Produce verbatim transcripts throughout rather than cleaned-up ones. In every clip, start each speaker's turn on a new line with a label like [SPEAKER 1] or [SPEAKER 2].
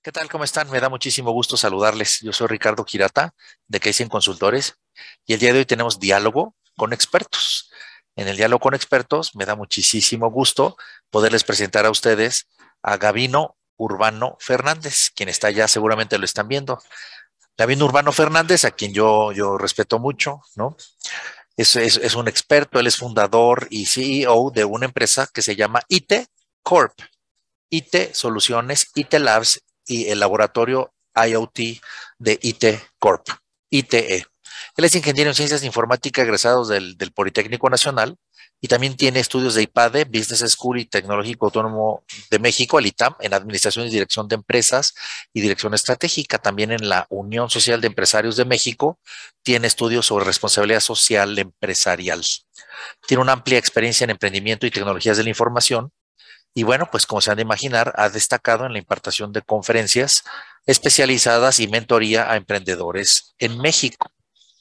[SPEAKER 1] ¿Qué tal? ¿Cómo están? Me da muchísimo gusto saludarles. Yo soy Ricardo Girata de Kaizen Consultores y el día de hoy tenemos diálogo con expertos. En el diálogo con expertos me da muchísimo gusto poderles presentar a ustedes a Gavino Urbano Fernández, quien está ya, seguramente lo están viendo. Gavino Urbano Fernández, a quien yo, yo respeto mucho, ¿no? Es, es, es un experto, él es fundador y C E O de una empresa que se llama I T Corp. I T Soluciones, I T Labs y el laboratorio I O T de I T Corp, I T E. Él es ingeniero en ciencias de informática egresado del, del Politécnico Nacional y también tiene estudios de I P A D E, Business School y Tecnológico Autónomo de México, el I T A M, en Administración y Dirección de Empresas y Dirección Estratégica. También en la Unión Social de Empresarios de México tiene estudios sobre responsabilidad social empresarial. Tiene una amplia experiencia en emprendimiento y tecnologías de la información. Y bueno, pues como se han de imaginar, ha destacado en la impartición de conferencias especializadas y mentoría a emprendedores en México.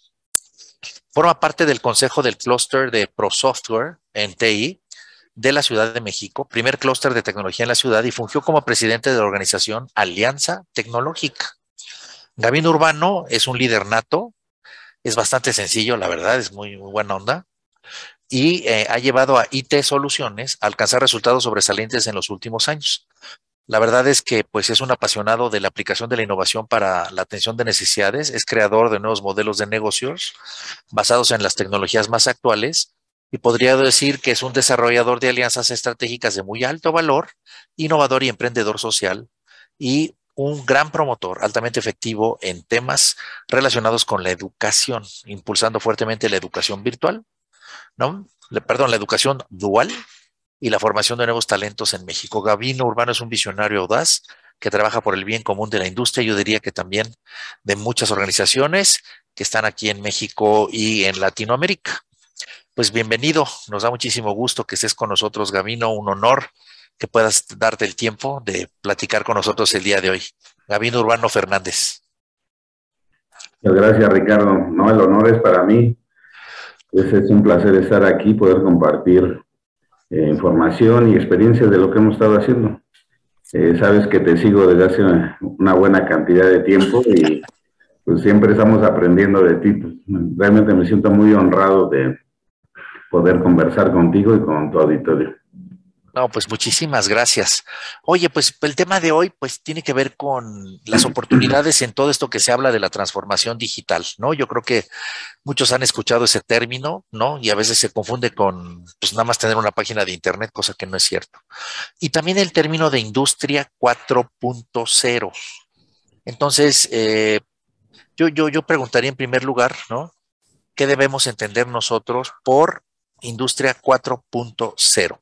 [SPEAKER 1] Forma parte del consejo del clúster de ProSoftware en T I de la Ciudad de México, primer clúster de tecnología en la ciudad, y fungió como presidente de la organización Alianza Tecnológica. Gavino Urbano es un líder nato, es bastante sencillo, la verdad, es muy, muy buena onda. Y eh, ha llevado a I T Soluciones a alcanzar resultados sobresalientes en los últimos años. La verdad es que pues es un apasionado de la aplicación de la innovación para la atención de necesidades, es creador de nuevos modelos de negocios basados en las tecnologías más actuales y podría decir que es un desarrollador de alianzas estratégicas de muy alto valor, innovador y emprendedor social, y un gran promotor altamente efectivo en temas relacionados con la educación, impulsando fuertemente la educación virtual, ¿no? Le, perdón, la educación dual y la formación de nuevos talentos en México. Gavino Urbano es un visionario audaz que trabaja por el bien común de la industria. Yo diría que también de muchas organizaciones que están aquí en México y en Latinoamérica. Pues bienvenido, nos da muchísimo gusto que estés con nosotros, Gavino, un honor que puedas darte el tiempo de platicar con nosotros el día de hoy. Gavino Urbano Fernández.
[SPEAKER 2] Muchas gracias, Ricardo. No, el honor es para mí. Es, es un placer estar aquí, poder compartir eh, información y experiencias de lo que hemos estado haciendo. Eh, sabes que te sigo desde hace una, una buena cantidad de tiempo y pues siempre estamos aprendiendo de ti. Realmente me siento muy honrado de poder conversar contigo y con tu auditorio.
[SPEAKER 1] No, pues muchísimas gracias. Oye, pues el tema de hoy pues tiene que ver con las oportunidades en todo esto que se habla de la transformación digital, ¿no? Yo creo que muchos han escuchado ese término, ¿no? Y a veces se confunde con pues nada más tener una página de internet, cosa que no es cierto. Y también el término de industria cuatro punto cero. Entonces, eh, yo, yo, yo preguntaría en primer lugar, ¿no? ¿Qué debemos entender nosotros por industria cuatro punto cero?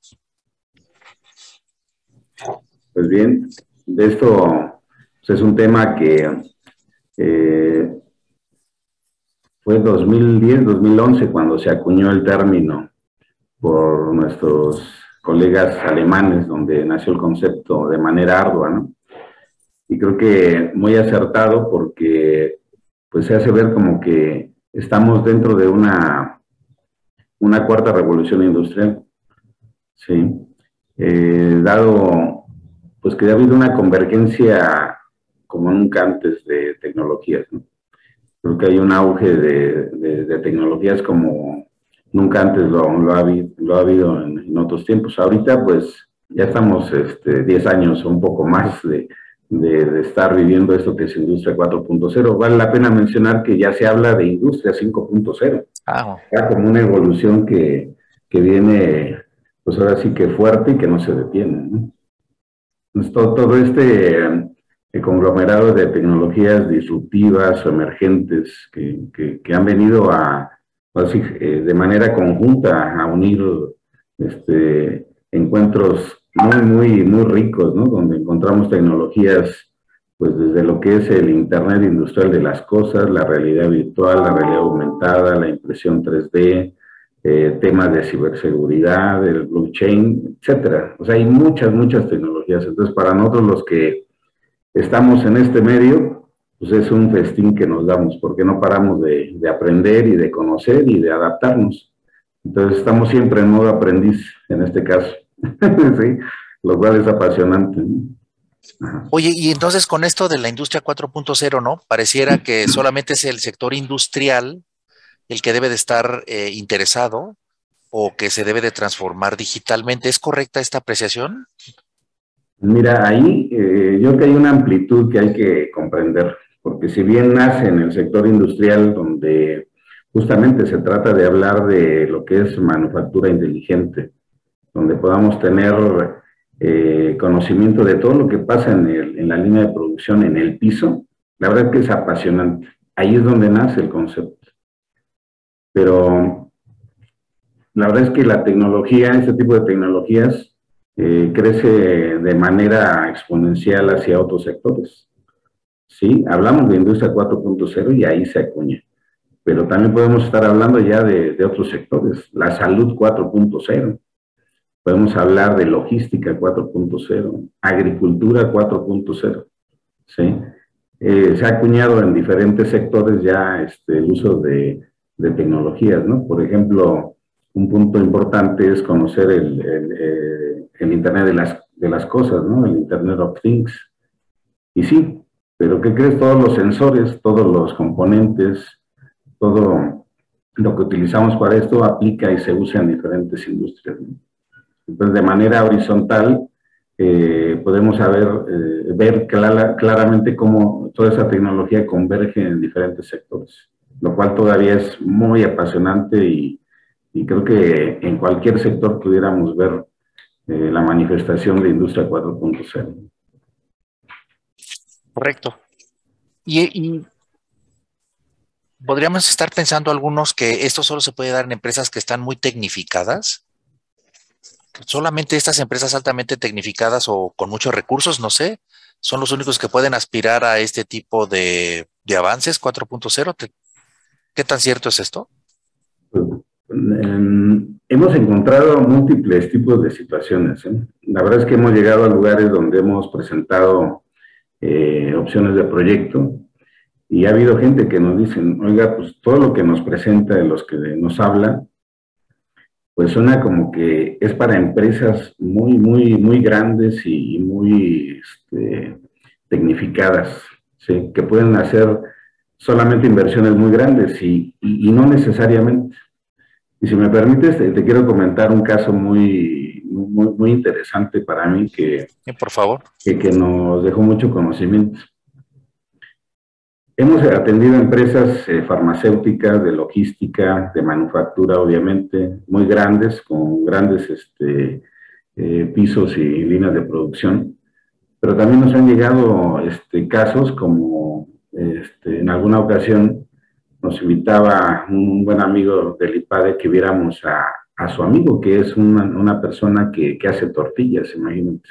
[SPEAKER 2] Pues bien, de esto pues es un tema que eh, fue dos mil diez, dos mil once cuando se acuñó el término por nuestros colegas alemanes, donde nació el concepto de manera ardua, ¿no? Y creo que muy acertado porque pues se hace ver como que estamos dentro de una, una cuarta revolución industrial, ¿sí? Eh, dado pues que ha habido una convergencia como nunca antes de tecnologías, ¿no? Creo que hay un auge de, de, de tecnologías como nunca antes lo, lo, ha, lo ha habido en, en otros tiempos. Ahorita pues ya estamos este, diez años o un poco más de, de, de estar viviendo esto que es industria cuatro punto cero. Vale la pena mencionar que ya se habla de industria cinco punto cero. Ah. Ya como una evolución que, que viene pues ahora sí que fuerte y que no se detiene, ¿no? Todo, todo este eh, conglomerado de tecnologías disruptivas o emergentes que, que, que han venido a, así, eh, de manera conjunta a unir este, encuentros muy, muy, muy ricos, ¿no? Donde encontramos tecnologías, pues desde lo que es el Internet industrial de las cosas, la realidad virtual, la realidad aumentada, la impresión tres D, Eh, temas de ciberseguridad, del blockchain, etcétera. O sea, hay muchas, muchas tecnologías. Entonces, para nosotros los que estamos en este medio, pues es un festín que nos damos, porque no paramos de, de aprender y de conocer y de adaptarnos. Entonces, estamos siempre en modo aprendiz, en este caso. ¿Sí? Lo cual es apasionante, ¿no? Ajá.
[SPEAKER 1] Oye, y entonces con esto de la industria cuatro punto cero, ¿no? Pareciera que solamente es el sector industrial el que debe de estar eh, interesado o que se debe de transformar digitalmente. ¿Es correcta esta apreciación?
[SPEAKER 2] Mira, ahí eh, yo creo que hay una amplitud que hay que comprender, porque si bien nace en el sector industrial donde justamente se trata de hablar de lo que es manufactura inteligente, donde podamos tener eh, conocimiento de todo lo que pasa en, el, en la línea de producción, en el piso, la verdad que es apasionante. Ahí es donde nace el concepto. Pero la verdad es que la tecnología, este tipo de tecnologías, eh, crece de manera exponencial hacia otros sectores. Sí, hablamos de industria cuatro punto cero y ahí se acuña, pero también podemos estar hablando ya de, de otros sectores, la salud cuatro punto cero, podemos hablar de logística cuatro punto cero, agricultura cuatro punto cero, ¿sí? Eh, se ha acuñado en diferentes sectores ya este, el uso de, de tecnologías, ¿no? Por ejemplo, un punto importante es conocer el, el, el, el Internet de las, de las cosas, ¿no? El Internet of Things. Y sí, pero ¿qué crees? Todos los sensores, todos los componentes, todo lo que utilizamos para esto aplica y se usa en diferentes industrias, ¿no? Entonces, de manera horizontal, eh, podemos saber, eh, ver clara, claramente cómo toda esa tecnología converge en diferentes sectores, lo cual todavía es muy apasionante y, y creo que en cualquier sector pudiéramos ver eh, la manifestación de Industria cuatro punto cero.
[SPEAKER 1] Correcto. Y, y podríamos estar pensando algunos que esto solo se puede dar en empresas que están muy tecnificadas. Solamente estas empresas altamente tecnificadas o con muchos recursos, no sé, son los únicos que pueden aspirar a este tipo de, de avances cuatro punto cero. ¿Qué tan cierto es esto?
[SPEAKER 2] Hemos encontrado múltiples tipos de situaciones, ¿eh? La verdad es que hemos llegado a lugares donde hemos presentado eh, opciones de proyecto y ha habido gente que nos dicen, oiga, pues todo lo que nos presenta, de los que nos habla, pues suena como que es para empresas muy, muy, muy grandes y muy este, tecnificadas, ¿sí? Que pueden hacer solamente inversiones muy grandes y, y, y no necesariamente. Y si me permites, te, te, quiero comentar un caso muy, muy, muy interesante para mí que,
[SPEAKER 1] Sí, por favor.
[SPEAKER 2] que, que nos dejó mucho conocimiento. Hemos atendido empresas eh, farmacéuticas, de logística, de manufactura, obviamente, muy grandes, con grandes este, eh, pisos y líneas de producción, pero también nos han llegado este, casos como este, en alguna ocasión nos invitaba un buen amigo del IPADE que viéramos a, a su amigo, que es una, una persona que, que hace tortillas, imagínate.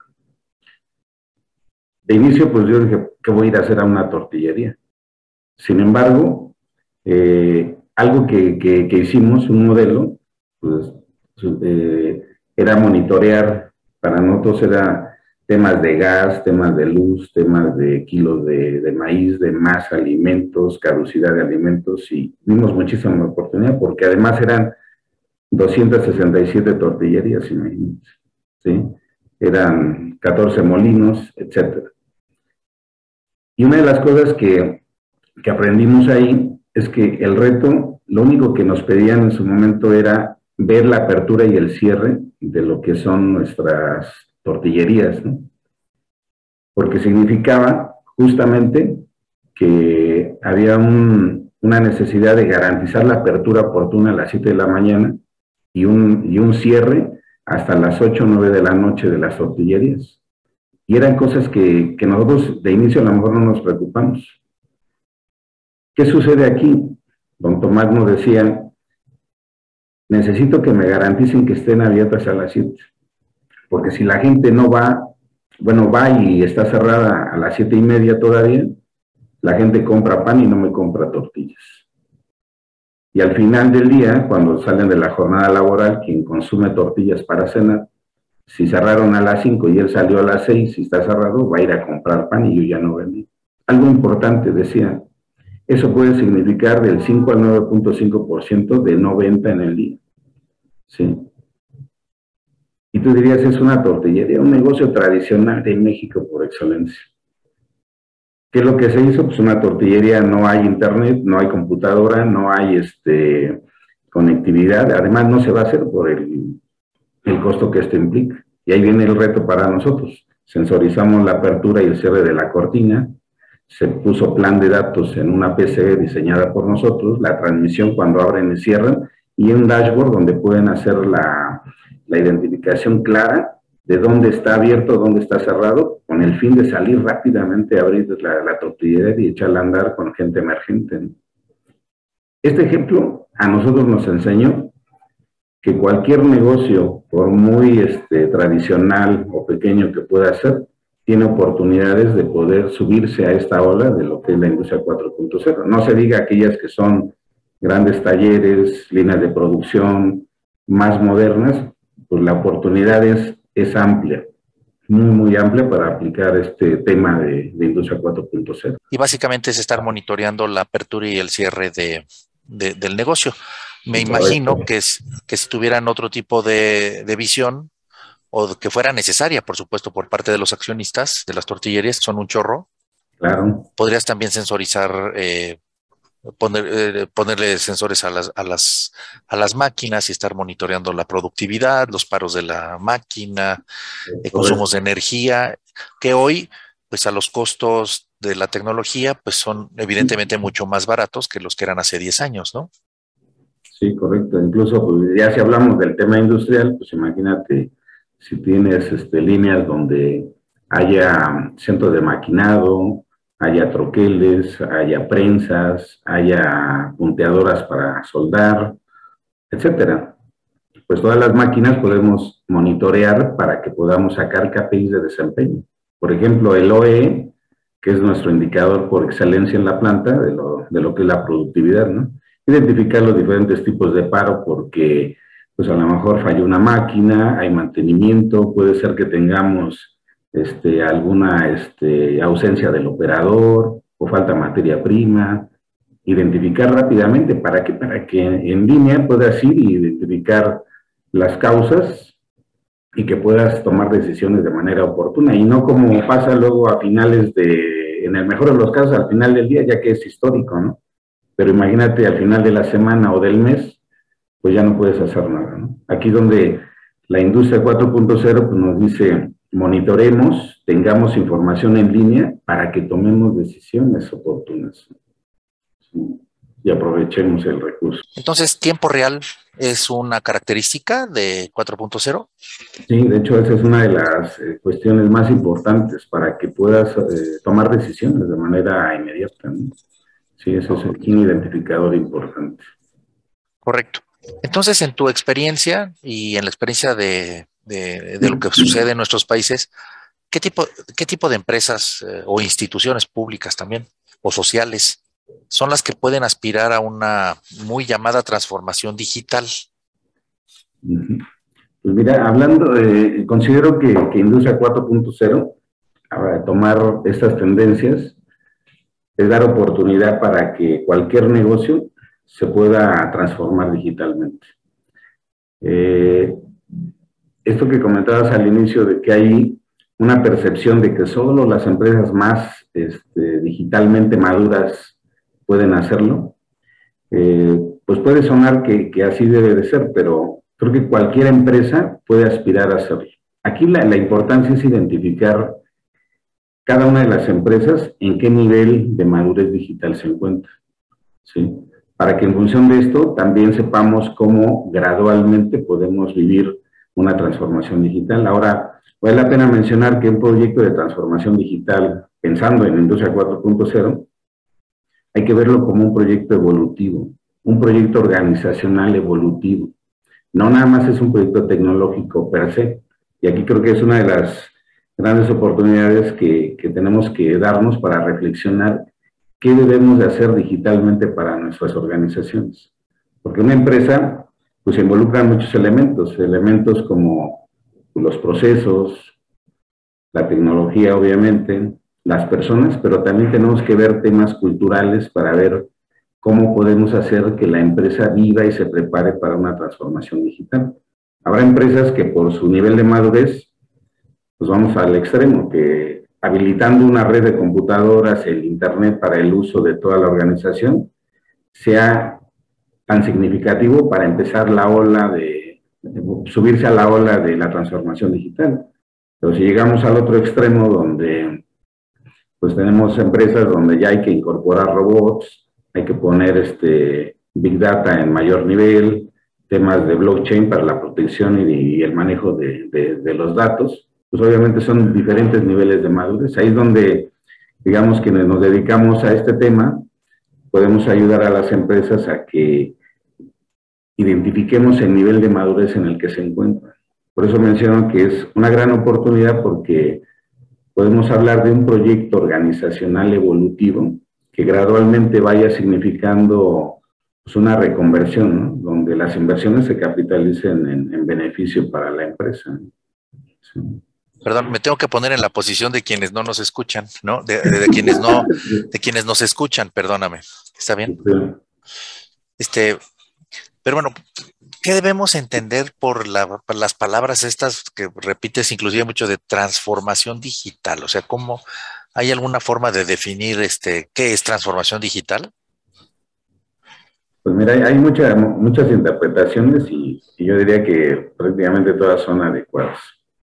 [SPEAKER 2] De inicio, pues yo dije, ¿qué voy a ir a hacer a una tortillería? Sin embargo, eh, algo que, que, que, hicimos, un modelo, pues, eh, era monitorear, para nosotros era temas de gas, temas de luz, temas de kilos de, de maíz, de más alimentos, caducidad de alimentos, y vimos muchísima oportunidad, porque además eran doscientas sesenta y siete tortillerías, imagínense, ¿sí? Eran catorce molinos, etcétera. Y una de las cosas que, que aprendimos ahí es que el reto, lo único que nos pedían en su momento era ver la apertura y el cierre de lo que son nuestras tortillerías, ¿no? Porque significaba justamente que había un, una necesidad de garantizar la apertura oportuna a las siete de la mañana y un, y un cierre hasta las ocho o nueve de la noche de las tortillerías. Y eran cosas que, que nosotros de inicio a lo mejor no nos preocupamos. ¿Qué sucede aquí? Don Tomás nos decía, necesito que me garanticen que estén abiertas a las siete, porque si la gente no va, bueno, va y está cerrada a las siete y media todavía, la gente compra pan y no me compra tortillas. Y al final del día, cuando salen de la jornada laboral, quien consume tortillas para cenar, si cerraron a las cinco y él salió a las seis y está cerrado, va a ir a comprar pan y yo ya no vendí. Algo importante, decía, eso puede significar del cinco al nueve punto cinco por ciento de no venta en el día. ¿Sí? Y tú dirías, es una tortillería, un negocio tradicional de México por excelencia. ¿Qué es lo que se hizo? Pues una tortillería, no hay internet, no hay computadora, no hay este, conectividad, además no se va a hacer por el, el costo que esto implica. Y ahí viene el reto para nosotros. Sensorizamos la apertura y el cierre de la cortina, se puso plan de datos en una P C diseñada por nosotros, la transmisión cuando abren y cierran, y un dashboard donde pueden hacer la, la identificación clara de dónde está abierto, dónde está cerrado, con el fin de salir rápidamente a abrir la, la tortillería y echarla a andar con gente emergente, ¿no? Este ejemplo a nosotros nos enseñó que cualquier negocio, por muy este, tradicional o pequeño que pueda ser, tiene oportunidades de poder subirse a esta ola de lo que es la industria cuatro punto cero. No se diga aquellas que son grandes talleres, líneas de producción más modernas, pues la oportunidad es, es amplia, muy, muy amplia para aplicar este tema de, de industria cuatro punto cero.
[SPEAKER 1] Y básicamente es estar monitoreando la apertura y el cierre de, de, del negocio. Me imagino que, es, que si tuvieran otro tipo de, de visión, o que fuera necesaria, por supuesto, por parte de los accionistas de las tortillerías, son un chorro.
[SPEAKER 2] Claro.
[SPEAKER 1] Podrías también sensorizar, eh, poner, eh, ponerle sensores a las, a, las, a las máquinas y estar monitoreando la productividad, los paros de la máquina, eh, consumos de energía, que hoy, pues a los costos de la tecnología, pues son evidentemente mucho más baratos que los que eran hace diez años, ¿no?
[SPEAKER 2] Sí, correcto. Incluso, pues, ya si hablamos del tema industrial, pues imagínate si tienes este, líneas donde haya centros de maquinado, haya troqueles, haya prensas, haya punteadoras para soldar, etcétera. Pues todas las máquinas podemos monitorear para que podamos sacar K P Is de desempeño. Por ejemplo, el O E E, que es nuestro indicador por excelencia en la planta de lo, de lo que es la productividad, ¿no? Identificar los diferentes tipos de paro porque pues a lo mejor falló una máquina, hay mantenimiento, puede ser que tengamos este, alguna este, ausencia del operador o falta materia prima. Identificar rápidamente, ¿para qué? Para que en línea puedas ir y identificar las causas y que puedas tomar decisiones de manera oportuna y no como pasa luego a finales de, en el mejor de los casos, al final del día, ya que es histórico, ¿no? Pero imagínate al final de la semana o del mes, pues ya no puedes hacer nada, ¿no? Aquí donde la industria cuatro punto cero pues nos dice, monitoremos, tengamos información en línea para que tomemos decisiones oportunas, ¿sí? Y aprovechemos el recurso.
[SPEAKER 1] Entonces, ¿tiempo real es una característica de cuatro punto cero?
[SPEAKER 2] Sí, de hecho esa es una de las eh, cuestiones más importantes para que puedas eh, tomar decisiones de manera inmediata, ¿no? Sí, ese es un identificador importante.
[SPEAKER 1] Correcto. Entonces, en tu experiencia y en la experiencia de, de, de lo que sucede en nuestros países, ¿qué tipo, qué tipo de empresas eh, o instituciones públicas también, o sociales, son las que pueden aspirar a una muy llamada transformación digital?
[SPEAKER 2] Pues mira, hablando, eh, considero que, que Industria cuatro punto cero, a tomar estas tendencias, es dar oportunidad para que cualquier negocio se pueda transformar digitalmente. Eh, esto que comentabas al inicio de que hay una percepción de que solo las empresas más este, digitalmente maduras pueden hacerlo, eh, pues puede sonar que, que así debe de ser, pero creo que cualquier empresa puede aspirar a hacerlo. Aquí la, la importancia es identificar cada una de las empresas en qué nivel de madurez digital se encuentra, ¿sí? Para que en función de esto también sepamos cómo gradualmente podemos vivir una transformación digital. Ahora, vale la pena mencionar que un proyecto de transformación digital, pensando en Industria cuatro punto cero, hay que verlo como un proyecto evolutivo, un proyecto organizacional evolutivo. No nada más es un proyecto tecnológico per se. Y aquí creo que es una de las grandes oportunidades que, que tenemos que darnos para reflexionar qué debemos de hacer digitalmente para nuestras organizaciones. Porque una empresa, pues involucra muchos elementos, elementos como los procesos, la tecnología obviamente, las personas, pero también tenemos que ver temas culturales para ver cómo podemos hacer que la empresa viva y se prepare para una transformación digital. Habrá empresas que por su nivel de madurez, pues vamos al extremo, que habilitando una red de computadoras, el Internet para el uso de toda la organización, sea tan significativo para empezar la ola de, de subirse a la ola de la transformación digital. Pero si llegamos al otro extremo, donde pues tenemos empresas donde ya hay que incorporar robots, hay que poner este Big Data en mayor nivel, temas de blockchain para la protección y, y el manejo de, de, de los datos, pues obviamente son diferentes niveles de madurez. Ahí es donde, digamos, quienes nos dedicamos a este tema, podemos ayudar a las empresas a que identifiquemos el nivel de madurez en el que se encuentran. Por eso menciono que es una gran oportunidad, porque podemos hablar de un proyecto organizacional evolutivo que gradualmente vaya significando pues, una reconversión, ¿no? Donde las inversiones se capitalicen en, en beneficio para la empresa. Sí.
[SPEAKER 1] Perdón, me tengo que poner en la posición de quienes no nos escuchan, ¿no? De, de, de quienes no, de quienes nos escuchan, perdóname. ¿Está bien? Este, pero bueno, ¿qué debemos entender por, la, por las palabras estas que repites inclusive mucho de transformación digital? O sea, ¿cómo hay alguna forma de definir este qué es transformación digital?
[SPEAKER 2] Pues mira, hay mucha, muchas interpretaciones y, y yo diría que prácticamente todas son adecuadas.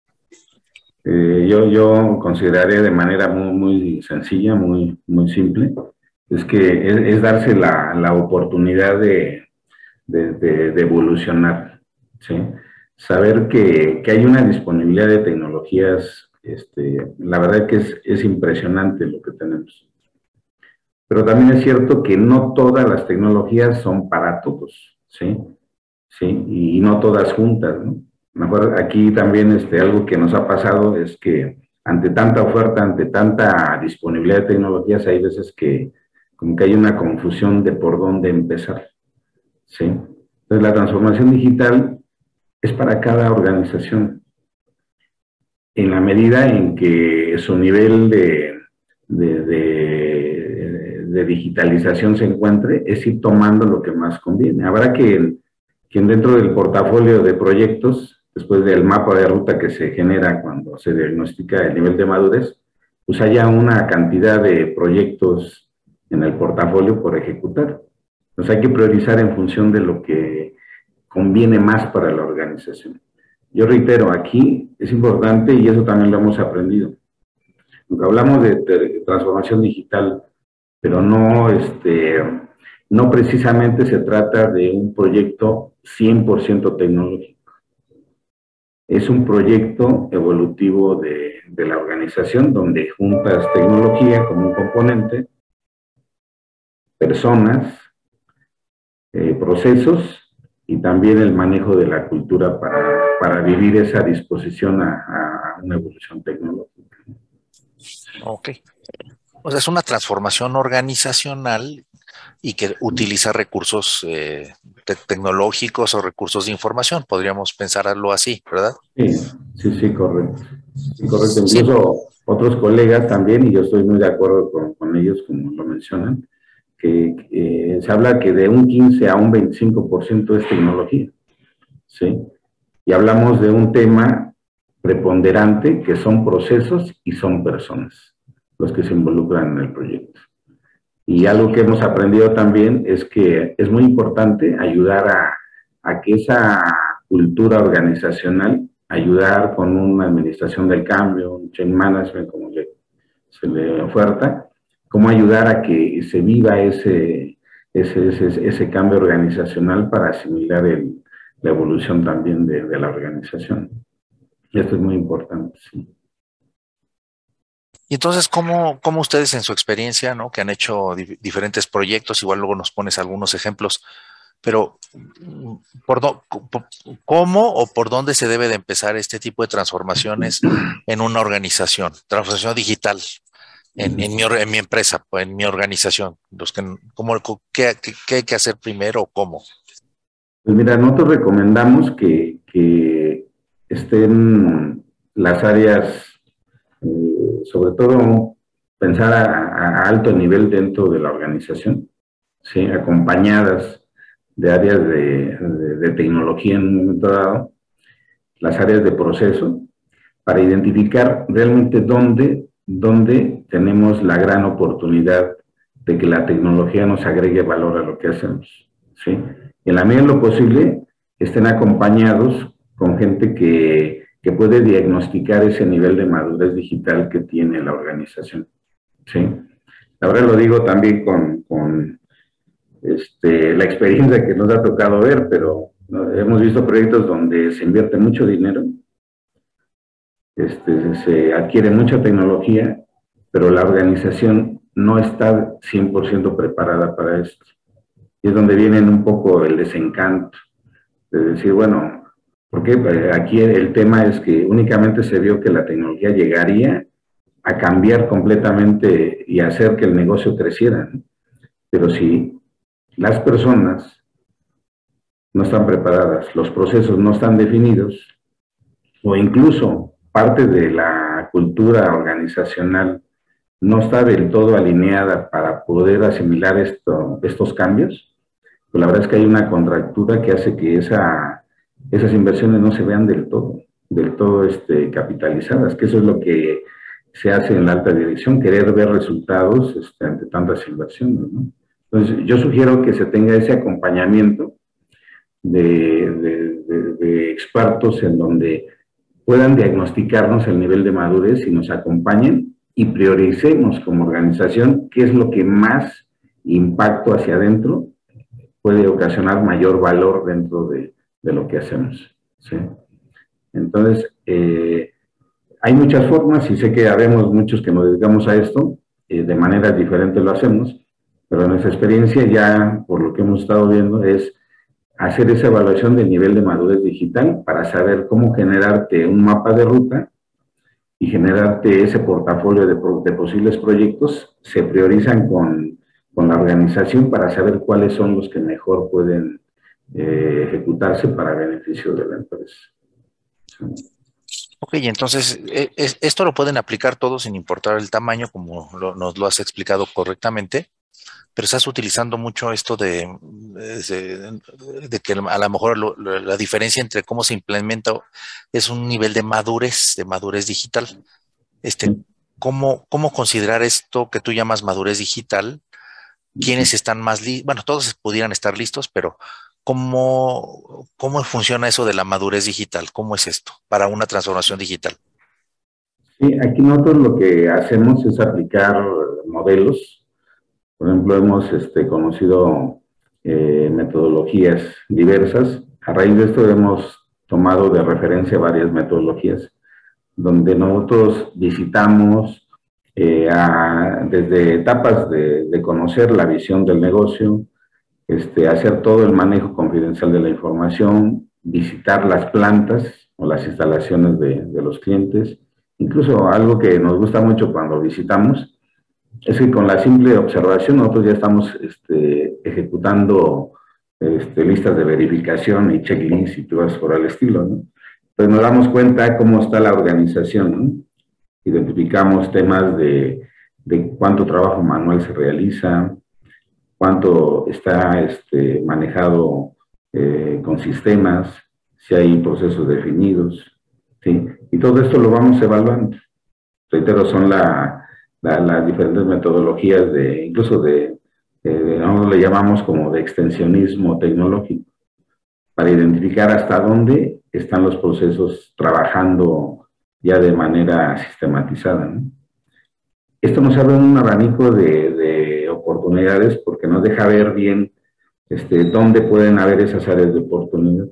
[SPEAKER 2] Eh, yo, yo consideraría de manera muy, muy sencilla, muy, muy simple, es que es, es darse la, la oportunidad de, de, de, de evolucionar, ¿sí? Saber que, que hay una disponibilidad de tecnologías, este, la verdad que es, es impresionante lo que tenemos. Pero también es cierto que no todas las tecnologías son para todos, ¿sí? ¿Sí? Y no todas juntas, ¿no? Mejor aquí también este, algo que nos ha pasado es que ante tanta oferta, ante tanta disponibilidad de tecnologías, hay veces que como que hay una confusión de por dónde empezar, ¿sí? Entonces la transformación digital es para cada organización, en la medida en que su nivel de, de, de, de digitalización se encuentre, es ir tomando lo que más conviene. Habrá que, quien dentro del portafolio de proyectos, después del mapa de ruta que se genera cuando se diagnostica el nivel de madurez, pues haya una cantidad de proyectos en el portafolio por ejecutar. Entonces hay que priorizar en función de lo que conviene más para la organización. Yo reitero, aquí es importante, y eso también lo hemos aprendido, aunque hablamos de, de transformación digital, pero no, este, no precisamente se trata de un proyecto cien por ciento tecnológico. Es un proyecto evolutivo de, de la organización donde juntas tecnología como un componente, personas, eh, procesos y también el manejo de la cultura para, para vivir esa disposición a, a una evolución tecnológica.
[SPEAKER 1] Ok. O sea, es una transformación organizacional y que utiliza recursos eh, te tecnológicos o recursos de información. Podríamos pensarlo así, ¿verdad?
[SPEAKER 2] Sí, sí, sí, correcto. Sí, correcto. Incluso sí. Otros colegas también, y yo estoy muy de acuerdo con, con ellos, como lo mencionan, que eh, se habla que de un quince a un veinticinco por ciento es tecnología, ¿sí? Y hablamos de un tema preponderante que son procesos y son personas los que se involucran en el proyecto. Y algo que hemos aprendido también es que es muy importante ayudar a, a que esa cultura organizacional, ayudar con una administración del cambio, un change management, como le, se le oferta, cómo ayudar a que se viva ese, ese, ese, ese cambio organizacional para asimilar el, la evolución también de, de la organización. Y esto es muy importante, sí.
[SPEAKER 1] Y entonces, ¿cómo, cómo ustedes en su experiencia, ¿no? Que han hecho di diferentes proyectos, igual luego nos pones algunos ejemplos, pero ¿por do, ¿cómo o por dónde se debe de empezar este tipo de transformaciones en una organización? Transformación digital en, en, mi, en mi empresa, en mi organización. Los que, ¿cómo, qué, qué hay que hacer primero o cómo?
[SPEAKER 2] Pues mira, nosotros recomendamos que, que estén las áreas, eh, sobre todo pensar a, a alto nivel dentro de la organización, ¿sí? Acompañadas de áreas de, de, de tecnología en un momento dado, las áreas de proceso, para identificar realmente dónde, dónde tenemos la gran oportunidad de que la tecnología nos agregue valor a lo que hacemos, ¿sí? En la medida de lo posible, estén acompañados con gente que, que puede diagnosticar ese nivel de madurez digital que tiene la organización, ¿sí? Ahora lo digo también con, con este, la experiencia que nos ha tocado ver, pero ¿no? Hemos visto proyectos donde se invierte mucho dinero, este, se adquiere mucha tecnología, pero la organización no está cien por ciento preparada para esto. Y es donde viene un poco el desencanto, de decir, bueno, porque aquí el tema es que únicamente se vio que la tecnología llegaría a cambiar completamente y hacer que el negocio creciera, ¿no? Pero si las personas no están preparadas, los procesos no están definidos, o incluso parte de la cultura organizacional no está del todo alineada para poder asimilar esto, estos cambios, pues la verdad es que hay una contractura que hace que esa, esas inversiones no se vean del todo, del todo este, capitalizadas, que eso es lo que se hace en la alta dirección, querer ver resultados este, ante tantas inversiones, ¿no? Entonces, yo sugiero que se tenga ese acompañamiento de, de, de, de expertos en donde puedan diagnosticarnos el nivel de madurez y nos acompañen y prioricemos como organización qué es lo que más impacto hacia adentro puede ocasionar mayor valor dentro de, de lo que hacemos, ¿sí? Entonces, eh, hay muchas formas y sé que habemos muchos que nos dedicamos a esto, eh, de maneras diferentes lo hacemos, pero en nuestra experiencia ya, por lo que hemos estado viendo, es hacer esa evaluación del nivel de madurez digital para saber cómo generarte un mapa de ruta y generarte ese portafolio de, de posibles proyectos. Se priorizan con, con la organización para saber cuáles son los que mejor pueden eh, ejecutarse para beneficio de la empresa.
[SPEAKER 1] Ok, entonces es, esto lo pueden aplicar todos sin importar el tamaño, como lo, nos lo has explicado correctamente, pero estás utilizando mucho esto de, de, de que a lo mejor lo, lo, la diferencia entre cómo se implementa es un nivel de madurez, de madurez digital. Este, ¿cómo, cómo considerar esto que tú llamas madurez digital? ¿Quiénes están más listos? Bueno, todos pudieran estar listos, pero ¿cómo, cómo funciona eso de la madurez digital? ¿Cómo es esto para una transformación digital?
[SPEAKER 2] Sí, aquí nosotros lo que hacemos es aplicar modelos. Por ejemplo, hemos este, conocido eh, metodologías diversas. A raíz de esto hemos tomado de referencia varias metodologías, donde nosotros visitamos eh, a, desde etapas de, de conocer la visión del negocio, este, hacer todo el manejo confidencial de la información, visitar las plantas o las instalaciones de, de los clientes. Incluso algo que nos gusta mucho cuando visitamos es que con la simple observación nosotros ya estamos este, ejecutando este, listas de verificación y checklists y todo eso por el estilo, ¿no? Pues nos damos cuenta cómo está la organización, ¿no? Identificamos temas de, de cuánto trabajo manual se realiza, cuánto está este, manejado eh, con sistemas, si hay procesos definidos, ¿sí? Y todo esto lo vamos evaluando. Reitero, son la... La, las diferentes metodologías de, incluso de, de, de, nosotros le llamamos como de extensionismo tecnológico, para identificar hasta dónde están los procesos trabajando ya de manera sistematizada, ¿no? Esto nos abre un abanico de, de oportunidades porque nos deja ver bien este, dónde pueden haber esas áreas de oportunidad,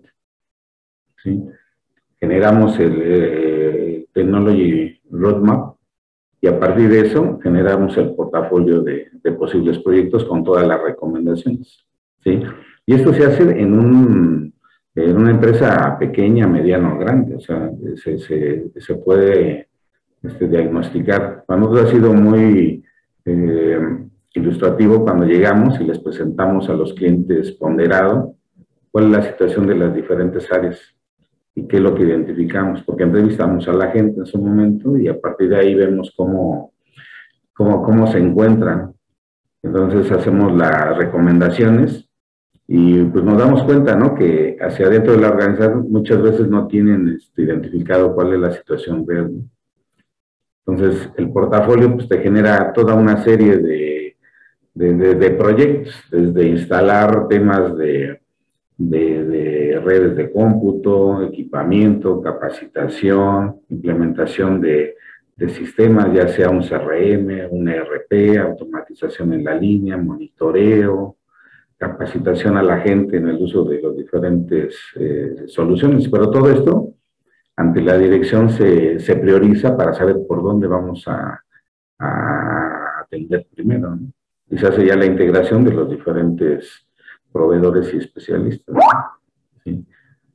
[SPEAKER 2] ¿sí? Generamos el eh, Technology Roadmap, y a partir de eso generamos el portafolio de, de posibles proyectos con todas las recomendaciones, ¿sí? Y esto se hace en, un, en una empresa pequeña, mediana o grande, o sea, se, se, se puede este, diagnosticar. Para nosotros ha sido muy eh, ilustrativo cuando llegamos y les presentamos a los clientes ponderado cuál es la situación de las diferentes áreas y qué es lo que identificamos, porque entrevistamos a la gente en su momento y a partir de ahí vemos cómo, cómo, cómo se encuentran. Entonces hacemos las recomendaciones Y pues nos damos cuenta, ¿no? Que hacia adentro de la organización muchas veces no tienen este, identificado cuál es la situación real. Entonces, el portafolio pues, te genera toda una serie de, de, de, de proyectos, desde instalar temas de, de, de redes de cómputo, equipamiento, capacitación, implementación de, de sistemas, ya sea un C R M, un E R P, automatización en la línea, monitoreo, capacitación a la gente en el uso de las diferentes eh, soluciones. Pero todo esto, ante la dirección, se, se prioriza para saber por dónde vamos a, a atender primero, ¿no? Y se hace ya la integración de los diferentes proveedores y especialistas, ¿no? Sí.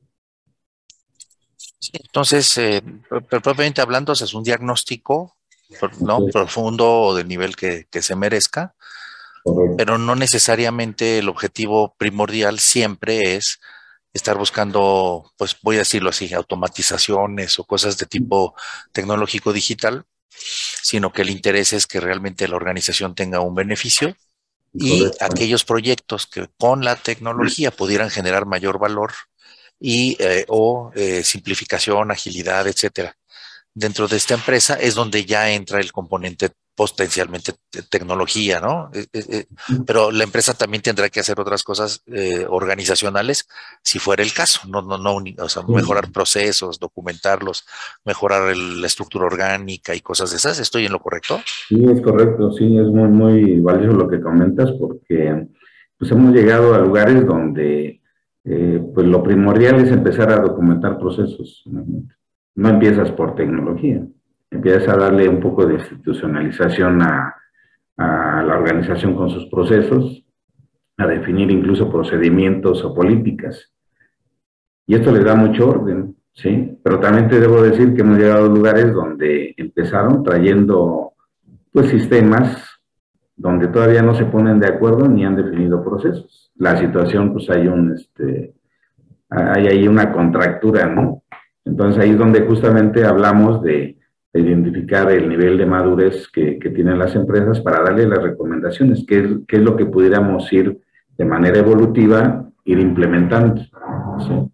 [SPEAKER 1] Sí, entonces, eh, propiamente hablando, es un diagnóstico, ¿no?
[SPEAKER 2] Sí,
[SPEAKER 1] Profundo o del nivel que, que se merezca,
[SPEAKER 2] correcto.
[SPEAKER 1] pero no necesariamente el objetivo primordial siempre es estar buscando, pues voy a decirlo así, automatizaciones o cosas de tipo tecnológico digital, sino que el interés es que realmente la organización tenga un beneficio y
[SPEAKER 2] Correcto.
[SPEAKER 1] aquellos proyectos que con la tecnología pudieran generar mayor valor y eh, o eh, simplificación, agilidad, etcétera. Dentro de esta empresa es donde ya entra el componente potencialmente de tecnología, ¿no? Eh, eh, eh, pero la empresa también tendrá que hacer otras cosas eh, organizacionales si fuera el caso, no, no, no, o sea,
[SPEAKER 2] Sí,
[SPEAKER 1] mejorar procesos, documentarlos, mejorar el, la estructura orgánica y cosas de esas. ¿Estoy en lo correcto?
[SPEAKER 2] sí, es correcto, sí, es muy, muy valioso lo que comentas porque pues hemos llegado a lugares donde eh, pues lo primordial es empezar a documentar procesos. No, no empiezas por tecnología, empiezas a darle un poco de institucionalización a, a la organización con sus procesos, a definir incluso procedimientos o políticas. Y esto les da mucho orden, ¿sí? Pero también te debo decir que hemos llegado a lugares donde empezaron trayendo pues sistemas donde todavía no se ponen de acuerdo ni han definido procesos. La situación, pues hay un, este, hay ahí una contractura, ¿no? Entonces ahí es donde justamente hablamos de, de identificar el nivel de madurez que, que, tienen las empresas para darle las recomendaciones, qué es, qué es lo que pudiéramos ir de manera evolutiva, ir implementando, ¿sí?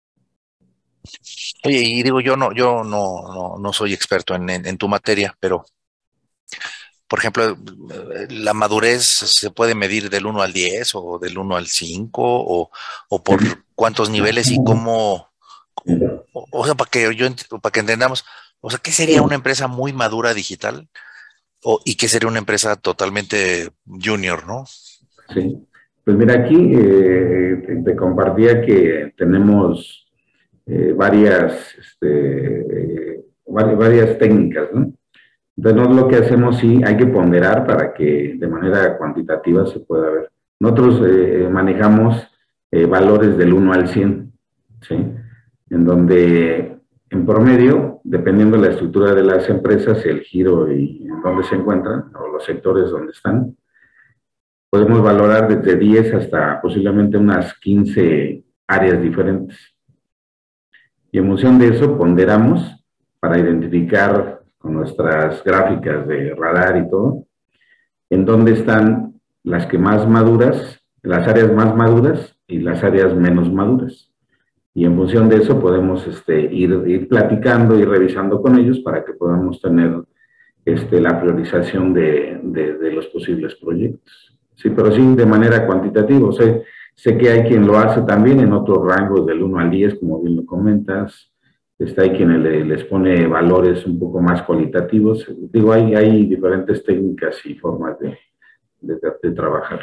[SPEAKER 1] Oye, y digo, yo no, yo no, no, no soy experto en, en, en tu materia, pero por ejemplo, la madurez se puede medir del uno al diez o del uno al cinco o, o por cuántos niveles y cómo, o, o sea, para que yo, para que entendamos, o sea, ¿qué sería una empresa muy madura digital o, y qué sería una empresa totalmente junior, ¿no?
[SPEAKER 2] Sí. Pues mira, aquí eh, te, te compartía que tenemos eh, varias, este, eh, varias, varias técnicas, ¿no? Entonces, nosotros lo que hacemos sí hay que ponderar para que de manera cuantitativa se pueda ver. Nosotros eh, manejamos eh, valores del uno al cien, ¿sí? En donde en promedio, dependiendo de la estructura de las empresas, el giro y en dónde se encuentran, o los sectores donde están, podemos valorar desde diez hasta posiblemente unas quince áreas diferentes. Y en función de eso ponderamos para identificar con nuestras gráficas de radar y todo, en dónde están las que más maduras, las áreas más maduras y las áreas menos maduras. Y en función de eso podemos este, ir, ir platicando y revisando con ellos para que podamos tener este, la priorización de, de, de los posibles proyectos. Sí, pero sí de manera cuantitativa. O sea, sé que hay quien lo hace también en otros rangos del uno al diez, como bien lo comentas. Está hay quien le, les pone valores un poco más cualitativos. Digo, hay, hay diferentes técnicas y formas de, de, de trabajar.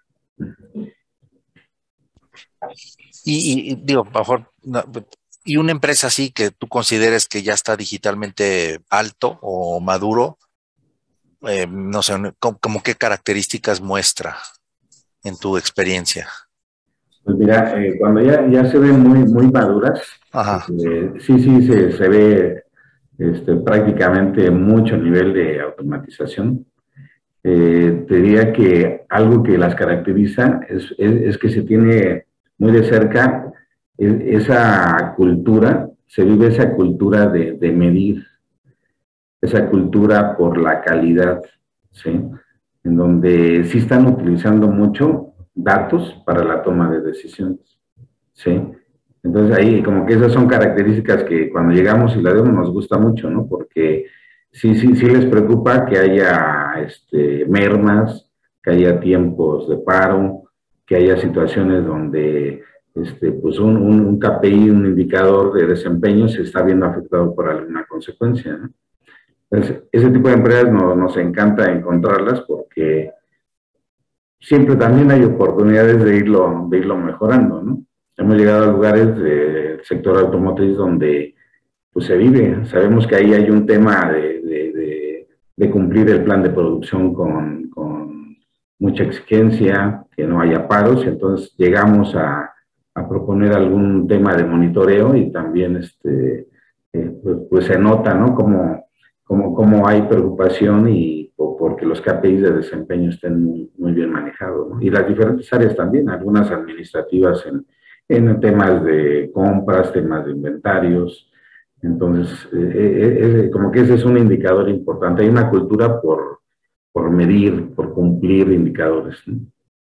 [SPEAKER 1] Y, y digo, mejor, no, y una empresa así que tú consideres que ya está digitalmente alto o maduro, eh, no sé, como, como qué características muestra en tu experiencia.
[SPEAKER 2] Pues mira, eh, cuando ya, ya se ven muy, muy maduras,
[SPEAKER 1] Ajá.
[SPEAKER 2] eh, sí, sí, se, se ve este, prácticamente mucho nivel de automatización. Eh, te diría que algo que las caracteriza es, es, es que se tiene muy de cerca esa cultura, se vive esa cultura de, de medir, esa cultura por la calidad, ¿sí? En donde sí están utilizando mucho datos para la toma de decisiones, ¿sí? Entonces ahí como que esas son características que cuando llegamos y la vemos nos gusta mucho, ¿no? Porque sí, sí, sí les preocupa que haya este, mermas, que haya tiempos de paro, que haya situaciones donde este, pues un, un, un K P I, un indicador de desempeño se está viendo afectado por alguna consecuencia, ¿no? Entonces, ese tipo de empresas no, nos encanta encontrarlas porque siempre también hay oportunidades de irlo, de irlo mejorando, ¿no? Hemos llegado a lugares del sector automotriz donde pues se vive. Sabemos que ahí hay un tema de, de, de, de cumplir el plan de producción con, con, mucha exigencia, que no haya paros, y entonces llegamos a, a proponer algún tema de monitoreo y también este, eh, pues, pues, se nota, ¿no? Como, como, como hay preocupación y o porque los K P Is de desempeño estén muy, muy bien manejados, ¿no? Y las diferentes áreas también, algunas administrativas en, en temas de compras, temas de inventarios. Entonces, eh, eh, como que ese es un indicador importante. Hay una cultura por, por medir, por cumplir indicadores, ¿no?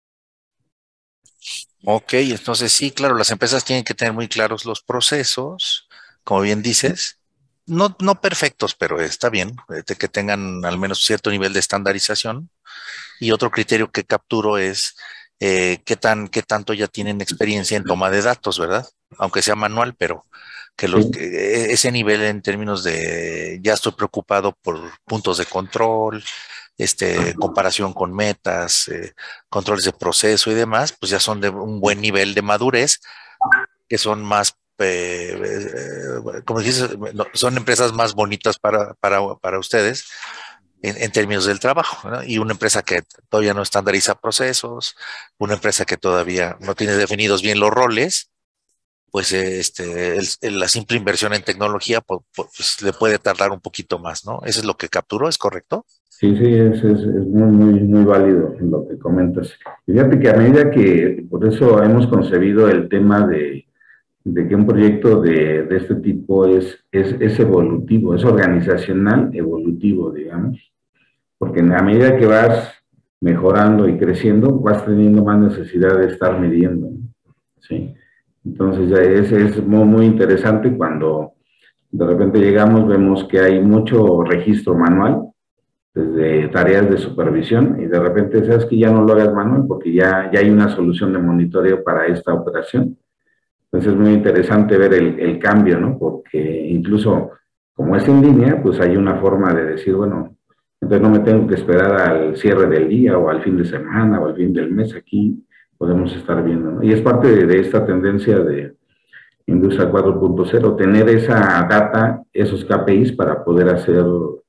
[SPEAKER 1] Ok, entonces sí, claro, las empresas tienen que tener muy claros los procesos, como bien dices, no, no perfectos, pero está bien, eh, de que tengan al menos cierto nivel de estandarización. Y otro criterio que capturo es eh, qué tan, qué tanto ya tienen experiencia en toma de datos, ¿verdad? Aunque sea manual, pero que, los,
[SPEAKER 2] Sí,
[SPEAKER 1] que e, ese nivel en términos de ya estoy preocupado por puntos de control, este, comparación con metas, eh, controles de proceso y demás, pues ya son de un buen nivel de madurez, que son más, eh, eh, como dices, no, son empresas más bonitas para, para, para ustedes en, en, términos del trabajo, ¿no? Y una empresa que todavía no estandariza procesos, una empresa que todavía no tiene definidos bien los roles, pues este, el, el, la simple inversión en tecnología pues, pues, le puede tardar un poquito más, ¿no? Eso es lo que capturó, ¿es correcto?
[SPEAKER 2] sí, sí, es, es, es muy, muy, muy válido lo que comentas. Y fíjate que a medida que, por eso hemos concebido el tema de, de que un proyecto de, de este tipo es, es, es evolutivo, es organizacional evolutivo, digamos, porque a medida que vas mejorando y creciendo, vas teniendo más necesidad de estar midiendo, ¿no? ¿Sí? Entonces ya es, es muy, muy interesante cuando de repente llegamos, vemos que hay mucho registro manual, desde tareas de supervisión, y de repente sabes que ya no lo hagas manual porque ya, ya hay una solución de monitoreo para esta operación. Entonces es muy interesante ver el, el cambio, ¿no? Porque incluso como es en línea, pues hay una forma de decir, bueno, entonces no me tengo que esperar al cierre del día o al fin de semana o al fin del mes, aquí podemos estar viendo, ¿no? Y es parte de, de esta tendencia de Industria cuatro punto cero, tener esa data, esos K P Is para poder hacer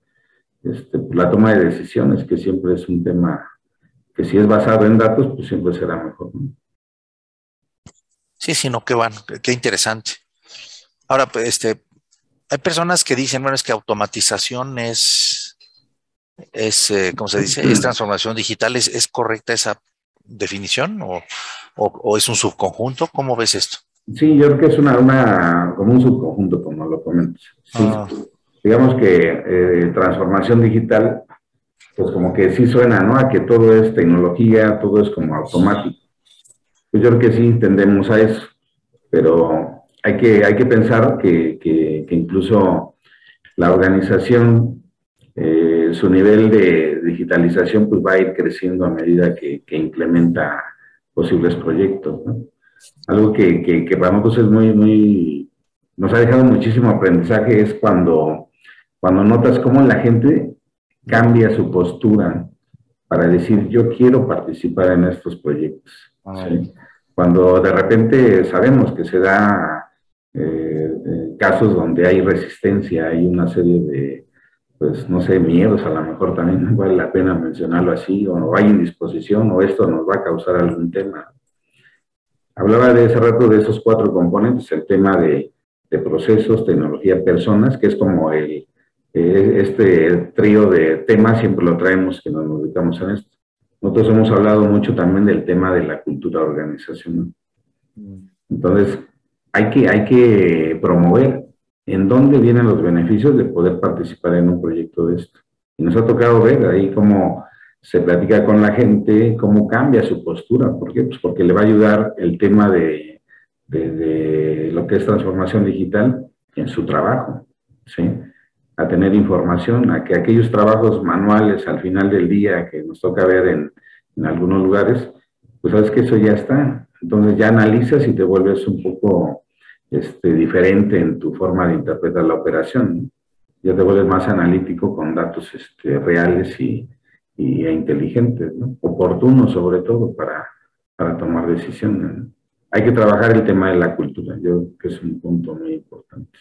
[SPEAKER 2] este, la toma de decisiones, que siempre es un tema que si es basado en datos, pues siempre será mejor, ¿no?
[SPEAKER 1] Sí, sí, no, qué van, qué interesante. Ahora, pues, este, hay personas que dicen, bueno, es que automatización es, es eh, ¿cómo se dice? Es transformación digital. ¿Es, es correcta esa definición o, o, o es un subconjunto? ¿Cómo ves esto?
[SPEAKER 2] Sí, yo creo que es una, una como un subconjunto, como lo comentas. Sí,
[SPEAKER 1] Ah,
[SPEAKER 2] digamos que eh, transformación digital, pues como que sí suena, ¿no? A que todo es tecnología, todo es como automático. Pues yo creo que sí tendemos a eso, pero hay que, hay que pensar que, que, que incluso la organización, eh, su nivel de digitalización, pues va a ir creciendo a medida que, que implementa posibles proyectos, ¿no? Algo que, que, que para nosotros es muy, muy, nos ha dejado muchísimo aprendizaje es cuando, cuando notas cómo la gente cambia su postura para decir, yo quiero participar en estos proyectos,
[SPEAKER 1] ah,
[SPEAKER 2] ¿sí? Cuando de repente sabemos que se da eh, eh, casos donde hay resistencia, hay una serie de, pues no sé, miedos, a lo mejor también vale la pena mencionarlo así, o no hay indisposición, o esto nos va a causar algún tema. Hablaba de ese rato de esos cuatro componentes, el tema de, de procesos, tecnología, personas, que es como el, eh, este trío de temas, siempre lo traemos que nos dedicamos a esto. Nosotros hemos hablado mucho también del tema de la cultura organizacional. Entonces, hay que, hay que promover en dónde vienen los beneficios de poder participar en un proyecto de esto. Y nos ha tocado ver ahí cómo se platica con la gente cómo cambia su postura. ¿Por qué? Pues porque le va a ayudar el tema de, de, de lo que es transformación digital en su trabajo, ¿sí? A tener información, a que aquellos trabajos manuales al final del día que nos toca ver en, en algunos lugares, pues sabes que eso ya está. Entonces ya analizas y te vuelves un poco este, diferente en tu forma de interpretar la operación, ¿no? Ya te vuelves más analítico con datos este, reales y, y e inteligentes, ¿no? Oportunos sobre todo para, para tomar decisiones, ¿no? Hay que trabajar el tema de la cultura, yo creo que es un punto muy importante.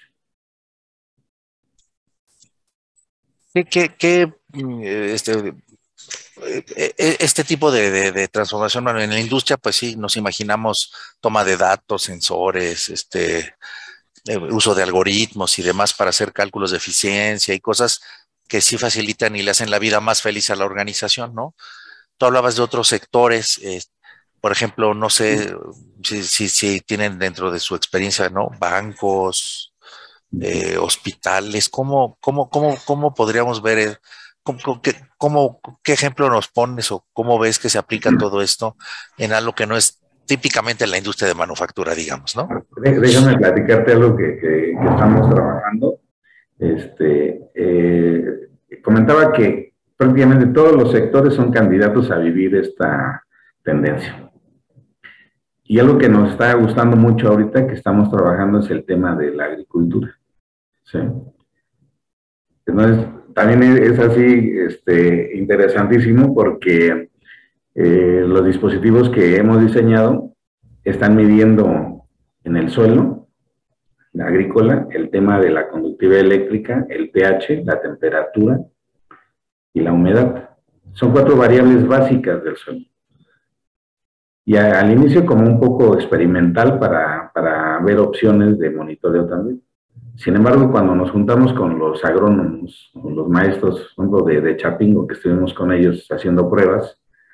[SPEAKER 1] ¿Qué, qué, qué, mm, eh, este, eh, eh, este tipo de, de- de transformación bueno, en la industria, pues sí, nos imaginamos toma de datos, sensores, este, eh, uso de algoritmos y demás para hacer cálculos de eficiencia y cosas que sí facilitan y le hacen la vida más feliz a la organización, ¿no? Tú hablabas de otros sectores, eh, por ejemplo, no sé si, si, si tienen dentro de su experiencia, ¿no? Bancos, eh, hospitales, ¿cómo, cómo, cómo, cómo podríamos ver, eh, cómo, cómo- qué, cómo- qué ejemplo nos pones o cómo ves que se aplica todo esto en algo que no es típicamente la industria de manufactura, digamos, ¿no?
[SPEAKER 2] Déjame platicarte algo que, que, que estamos trabajando. Este, eh, comentaba que prácticamente todos los sectores son candidatos a vivir esta tendencia. Y algo que nos está gustando mucho ahorita que estamos trabajando es el tema de la agricultura. ¿Sí? Entonces, también es así este, interesantísimo porque eh, los dispositivos que hemos diseñado están midiendo en el suelo agrícola el tema de la conductividad eléctrica, el pH, la temperatura y la humedad. Son cuatro variables básicas del suelo. Y a, al inicio como un poco experimental para, para ver opciones de monitoreo también. Sin embargo, cuando nos juntamos con los agrónomos, con los maestros, por ejemplo, de, de Chapingo, que estuvimos con ellos haciendo pruebas,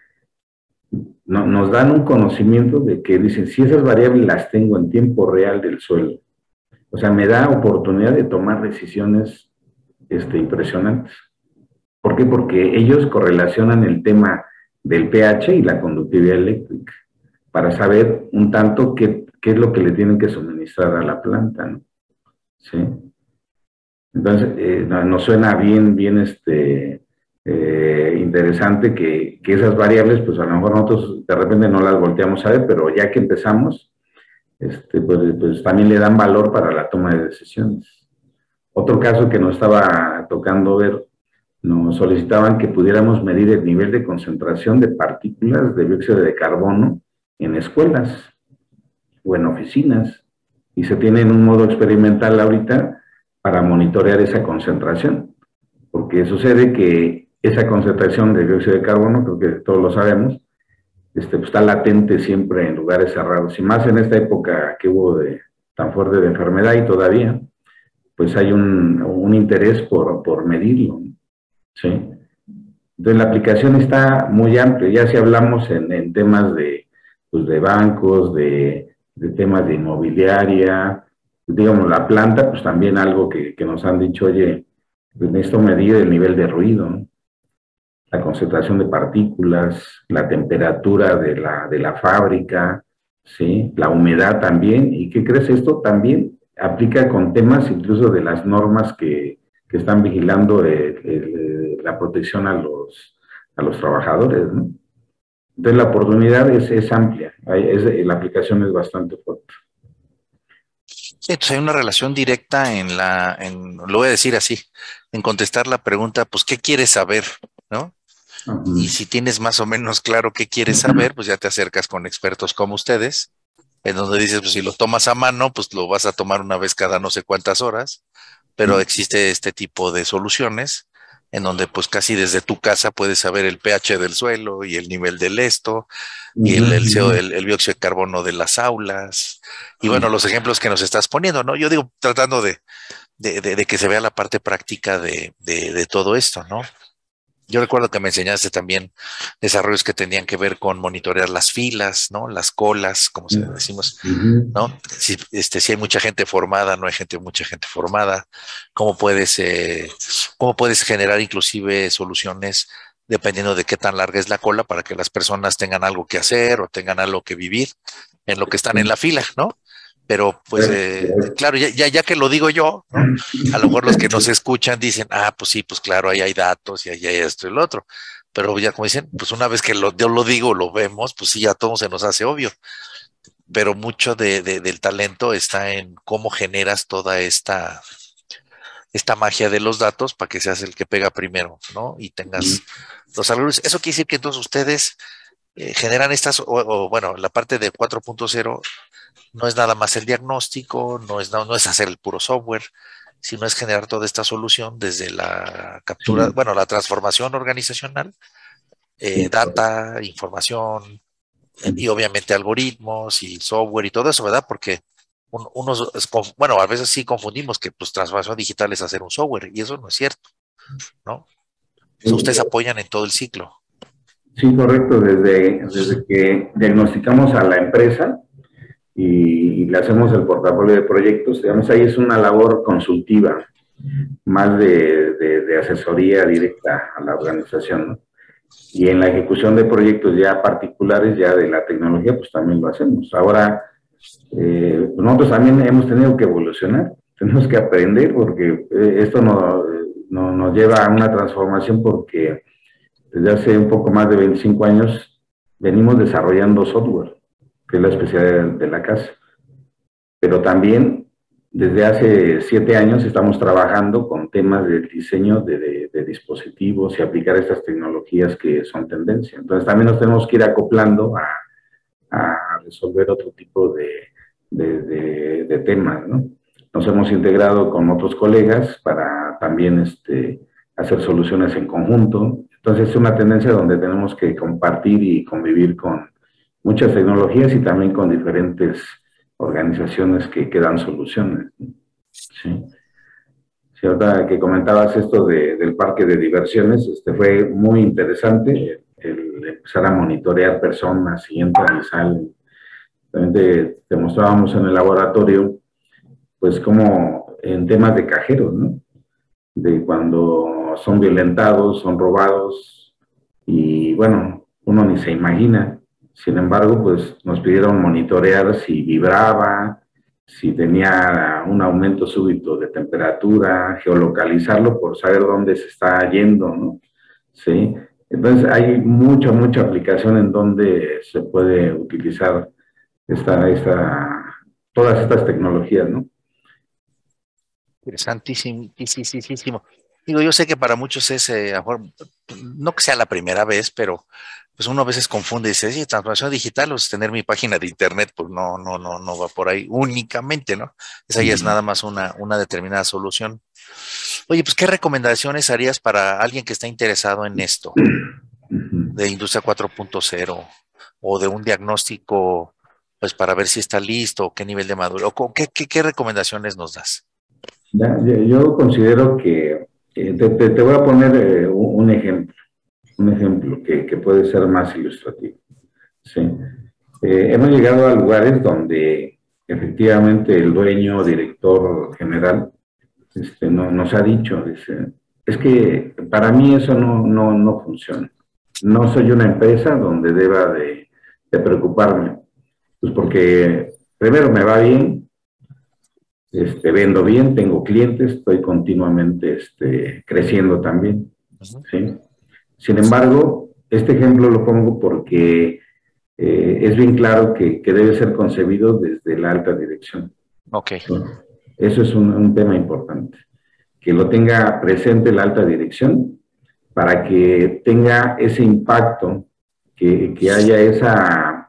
[SPEAKER 2] no, nos dan un conocimiento de que dicen, si esas variables las tengo en tiempo real del suelo, o sea, me da oportunidad de tomar decisiones este, impresionantes. ¿Por qué? Porque ellos correlacionan el tema del pH y la conductividad eléctrica para saber un tanto qué, qué es lo que le tienen que suministrar a la planta, ¿no? ¿Sí? Entonces, eh, nos suena bien, bien este, eh, interesante que, que, esas variables, pues a lo mejor nosotros de repente no las volteamos a ver, pero ya que empezamos, este, pues, pues también le dan valor para la toma de decisiones. Otro caso que nos estaba tocando ver, nos solicitaban que pudiéramos medir el nivel de concentración de partículas de dióxido de carbono en escuelas o en oficinas. Y se tiene en un modo experimental ahorita para monitorear esa concentración. Porque sucede que esa concentración de dióxido de carbono, creo que todos lo sabemos, este, pues está latente siempre en lugares cerrados. Y más en esta época que hubo de, tan fuerte de enfermedad y todavía, pues hay un, un interés por, por medirlo, ¿sí? Entonces la aplicación está muy amplia, ya si hablamos en, en temas de, pues de bancos, de, de temas de inmobiliaria, digamos la planta, pues también algo que, que nos han dicho, oye, pues necesito medir el nivel de ruido, ¿no? La concentración de partículas, la temperatura de la, de la fábrica, ¿sí? La humedad también, ¿y qué crees? Esto también aplica con temas incluso de las normas que, que están vigilando el, el, la protección a los, a los trabajadores, ¿no? Entonces la oportunidad es, es amplia, es, la aplicación es bastante fuerte.
[SPEAKER 1] Sí, entonces hay una relación directa en la, en, lo voy a decir así, en contestar la pregunta, pues, ¿qué quieres saber? ¿No? Y
[SPEAKER 2] Uh-huh.
[SPEAKER 1] si tienes más o menos claro qué quieres saber, pues ya te acercas con expertos como ustedes, en donde dices, pues si lo tomas a mano, pues lo vas a tomar una vez cada no sé cuántas horas, pero existe este tipo de soluciones en donde pues casi desde tu casa puedes saber el pH del suelo y el nivel del esto y el, el, C O, el, el dióxido de carbono de las aulas y bueno, los ejemplos que nos estás poniendo, ¿no? Yo digo, tratando de, de, de, de que se vea la parte práctica de, de, de todo esto, ¿no? Yo recuerdo que me enseñaste también desarrollos que tenían que ver con monitorear las filas, ¿no? Las colas, como se decimos,
[SPEAKER 2] Uh-huh.
[SPEAKER 1] ¿no? Si, este, si hay mucha gente formada, no hay gente, mucha gente formada, cómo puedes, eh, cómo puedes generar inclusive soluciones dependiendo de qué tan larga es la cola, para que las personas tengan algo que hacer o tengan algo que vivir en lo que están en la fila, ¿no? Pero pues, eh, claro, ya, ya, ya que lo digo yo, ¿no? A lo mejor los que nos escuchan dicen, ah, pues sí, pues claro, ahí hay datos y ahí hay esto y lo otro. Pero ya como dicen, pues una vez que lo, yo lo digo, lo vemos, pues sí, ya todo se nos hace obvio. Pero mucho de, de, del talento está en cómo generas toda esta, esta magia de los datos para que seas el que pega primero, ¿no? Y tengas los algoritmos. Eso quiere decir que entonces ustedes eh, generan estas, o, o bueno, la parte de cuatro punto cero no es nada más el diagnóstico, no es, no, no es hacer el puro software, sino es generar toda esta solución desde la captura,
[SPEAKER 2] Sí,
[SPEAKER 1] bueno, la transformación organizacional, eh,
[SPEAKER 2] sí,
[SPEAKER 1] data, información, eh, y obviamente algoritmos y software y todo eso, ¿verdad? Porque un, unos, es, bueno, a veces sí confundimos que pues transformación digital es hacer un software y eso no es cierto, ¿no? O sea,
[SPEAKER 2] sí,
[SPEAKER 1] ustedes apoyan en todo el ciclo.
[SPEAKER 2] sí, correcto. Desde, desde que diagnosticamos a la empresa y, y le hacemos el portafolio de proyectos, digamos, ahí es una labor consultiva, más de, de, de asesoría directa a la organización, ¿no? Y en la ejecución de proyectos ya particulares, ya de la tecnología, pues también lo hacemos. Ahora, eh, pues nosotros también hemos tenido que evolucionar, tenemos que aprender, porque eh, esto no, no, nos lleva a una transformación, porque desde hace un poco más de veinticinco años venimos desarrollando software, que es la especialidad de la casa. Pero también desde hace siete años estamos trabajando con temas del diseño de, de, de dispositivos y aplicar estas tecnologías que son tendencia. Entonces también nos tenemos que ir acoplando a, a resolver otro tipo de, de, de, de temas, ¿no? Nos hemos integrado con otros colegas para también este, hacer soluciones en conjunto. Entonces es una tendencia donde tenemos que compartir y convivir con muchas tecnologías y también con diferentes organizaciones que, que dan soluciones. Sí. Sí, ahorita que comentabas esto de, del parque de diversiones, este, fue muy interesante el empezar a monitorear personas y entran y salen. También te, te mostrábamos en el laboratorio, pues como en temas de cajeros, ¿no? De cuando son violentados, son robados, y bueno, uno ni se imagina. Sin embargo, pues nos pidieron monitorear si vibraba, si tenía un aumento súbito de temperatura, geolocalizarlo por saber dónde se está yendo, ¿no? Sí. Entonces hay mucha, mucha aplicación en donde se puede utilizar esta, esta, todas estas tecnologías, ¿no?
[SPEAKER 1] Interesantísimo. Digo, yo sé que para muchos es, eh, a lo mejor, no que sea la primera vez, pero pues uno a veces confunde y dice, sí, transformación digital o es tener mi página de internet, pues no, no, no, no va por ahí únicamente, ¿no? Esa ya es nada más una, una determinada solución. Oye, pues, ¿qué recomendaciones harías para alguien que está interesado en esto, de industria cuatro punto cero o de un diagnóstico, pues para ver si está listo, qué nivel de madurez, o qué, qué, qué recomendaciones nos das?
[SPEAKER 2] Ya, yo considero que, eh, te, te, te, voy a poner eh, un ejemplo, un ejemplo que, que puede ser más ilustrativo. Sí. Eh, hemos llegado a lugares donde efectivamente el dueño, director general, este, no, nos ha dicho, dice, es que para mí eso no, no, no funciona. No soy una empresa donde deba de, de preocuparme, pues porque primero me va bien, este, vendo bien, tengo clientes, estoy continuamente este, creciendo también, ¿sí? Sin embargo, este ejemplo lo pongo porque eh, es bien claro que, que debe ser concebido desde la alta dirección.
[SPEAKER 1] Ok.
[SPEAKER 2] ¿Sí? Eso es un, un tema importante, que lo tenga presente la alta dirección para que tenga ese impacto, que, que haya esa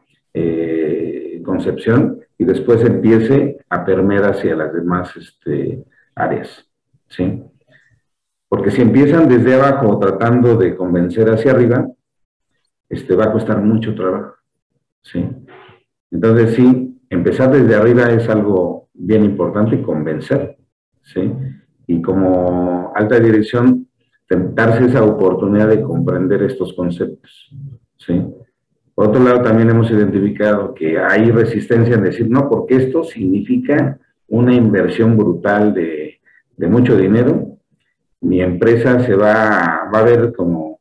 [SPEAKER 2] eh, concepción y después empiece a permear hacia las demás este, áreas, ¿sí? Porque si empiezan desde abajo tratando de convencer hacia arriba, este, va a costar mucho trabajo, ¿sí? Entonces sí, empezar desde arriba es algo bien importante, convencer, ¿sí? Y como alta dirección, darse esa oportunidad de comprender estos conceptos, ¿sí? Por otro lado, también hemos identificado que hay resistencia en decir, no, porque esto significa una inversión brutal de, de mucho dinero, mi empresa se va, va a ver como,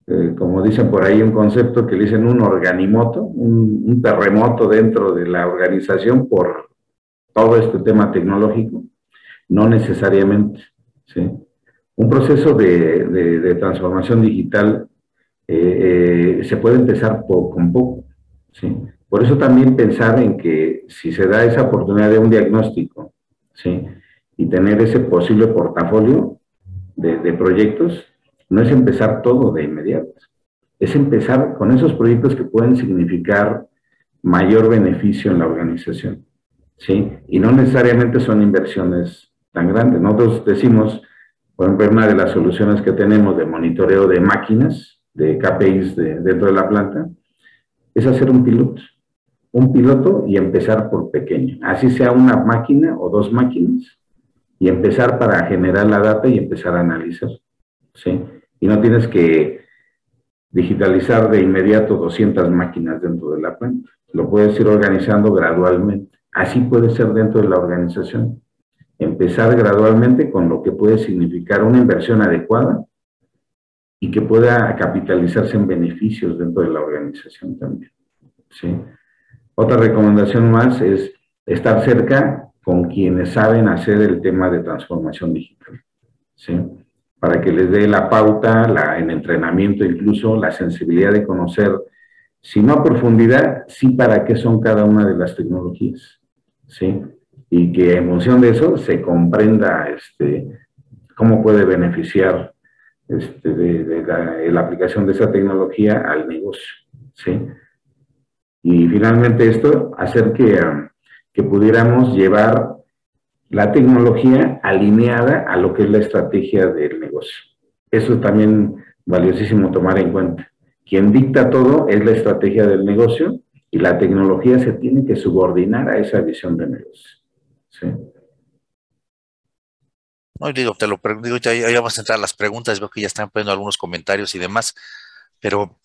[SPEAKER 2] eh, como dicen por ahí, un concepto que le dicen un organimoto, un, un terremoto dentro de la organización por todo este tema tecnológico, no necesariamente, ¿sí? Un proceso de, de, de transformación digital eh, eh, se puede empezar poco con poco, ¿sí? Por eso también pensar en que si se da esa oportunidad de un diagnóstico, ¿sí? Y tener ese posible portafolio de, de proyectos, no es empezar todo de inmediato, es empezar con esos proyectos que pueden significar mayor beneficio en la organización, ¿sí? Y no necesariamente son inversiones tan grandes. Nosotros decimos, por ejemplo, una de las soluciones que tenemos de monitoreo de máquinas, de K P Is de, dentro de la planta, es hacer un piloto, un piloto y empezar por pequeño, así sea una máquina o dos máquinas, y empezar para generar la data y empezar a analizar, ¿sí? Y no tienes que digitalizar de inmediato doscientas máquinas dentro de la planta, lo puedes ir organizando gradualmente. Así puede ser dentro de la organización. Empezar gradualmente con lo que puede significar una inversión adecuada y que pueda capitalizarse en beneficios dentro de la organización también, ¿sí? Otra recomendación más es estar cerca con quienes saben hacer el tema de transformación digital, ¿sí? Para que les dé la pauta, la, en entrenamiento incluso, la sensibilidad de conocer, si no a profundidad, sí para qué son cada una de las tecnologías, ¿sí? Y que en función de eso se comprenda este, cómo puede beneficiar este, de, de, la, de la aplicación de esa tecnología al negocio, ¿sí? Y finalmente esto, hacer que, um, que pudiéramos llevar la tecnología alineada a lo que es la estrategia del negocio. Eso es también valiosísimo tomar en cuenta. Quien dicta todo es la estrategia del negocio y la tecnología se tiene que subordinar a esa visión de negocio, ¿sí?
[SPEAKER 1] No, digo, te lo pregunto, ya, ya vamos a entrar a las preguntas, veo que ya están poniendo algunos comentarios y demás, pero